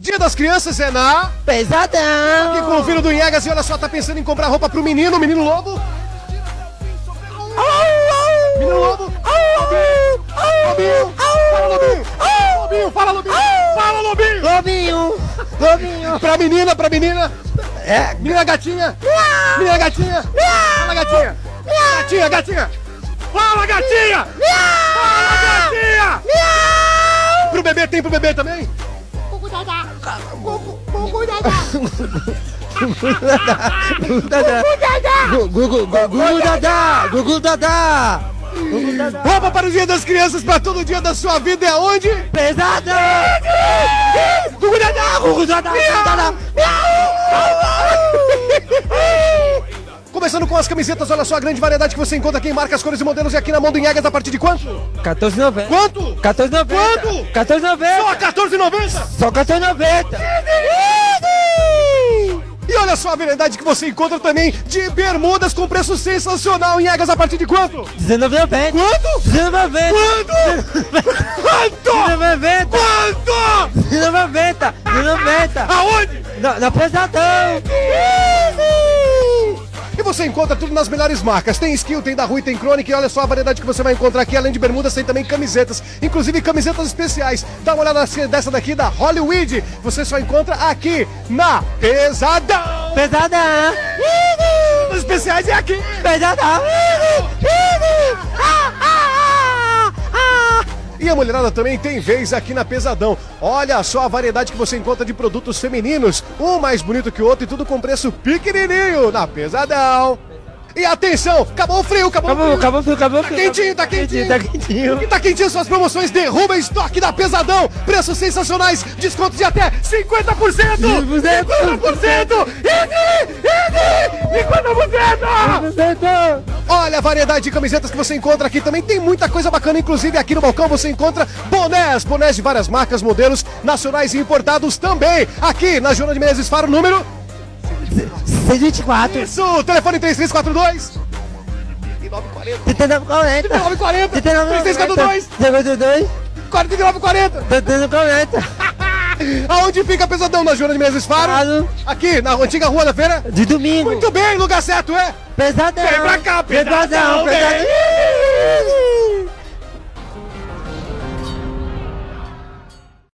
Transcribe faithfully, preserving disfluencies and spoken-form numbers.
Dia das Crianças é na... Pesadão. Aqui com o filho do Iegas e olha só, tá pensando em comprar roupa pro menino, menino lobo. Menino lobo. Lobinho. Fala, Lobinho. Lobinho, fala, Lobinho. Fala, Lobinho. Lobinho. Lobinho. Pra menina, pra menina. É. Menina gatinha. Menina gatinha. Fala, gatinha. Gatinha, gatinha. Fala, gatinha. Fala, gatinha. Pro bebê, tem pro bebê também? Gugu Dadá. Gugu Dadá. Gugu Dadá. Gugu Dadá. Roupa para o Dia das Crianças, para todo dia da sua vida é onde? Pesadão. Gugu Dadá. Gugu Dadá. Começando com as camisetas, olha só a grande variedade que você encontra aqui em marcas, cores e modelos e aqui na mão do Iegas a partir de quanto? quatorze e noventa. Quanto? quatorze e noventa. Quanto? quatorze e noventa. Só quatorze e noventa? Só quatorze e noventa. E olha só a variedade que você encontra também de bermudas com preço sensacional em Iegas a partir de quanto? dezenove e noventa. Quanto? dezenove e noventa. Quanto? dezenove e noventa. Quanto? dezenove e noventa. dezenove e noventa. Aonde? Na, na Pesadão. E você encontra tudo nas melhores marcas. Tem Skill, tem da Rui, tem Crônica. E olha só a variedade que você vai encontrar aqui. Além de bermudas, tem também camisetas. Inclusive camisetas especiais. Dá uma olhada dessa daqui da Hollywood. Você só encontra aqui na Pesadão. Pesadão. Os especiais é aqui. Pesadão. E a mulherada também tem vez aqui na Pesadão. Olha só a variedade que você encontra de produtos femininos. Um mais bonito que o outro e tudo com preço pequenininho na Pesadão. E atenção, acabou o frio, acabou, Acabou, o frio. acabou o frio, acabou o Tá frio. quentinho, tá quentinho. Tá quentinho. E tá quentinho suas promoções, derruba estoque da Pesadão. Preços sensacionais, descontos de até cinquenta por cento. cinquenta por cento. cinquenta por cento. Olha a variedade de camisetas que você encontra aqui também. Tem muita coisa bacana, inclusive aqui no balcão você encontra bonés. Bonés de várias marcas, modelos nacionais e importados também. Aqui na Joana de Menezes Faro, número... cento e vinte e quatro. Isso, telefone três três quatro dois. trinta e nove quarenta. trinta e nove quarenta. trinta e nove quarenta. trinta e nove três três quatro dois. cinquenta e dois. quarenta e nove quarenta. trinta e nove quarenta. Aonde fica Pesadão? Na Joana de Menezes Faro? Faro. Aqui, na antiga Rua da Feira? De domingo. Muito bem, lugar certo é? Pesadão. Vem pra cá, Pesadão. Pesadão, Pesadão. vem.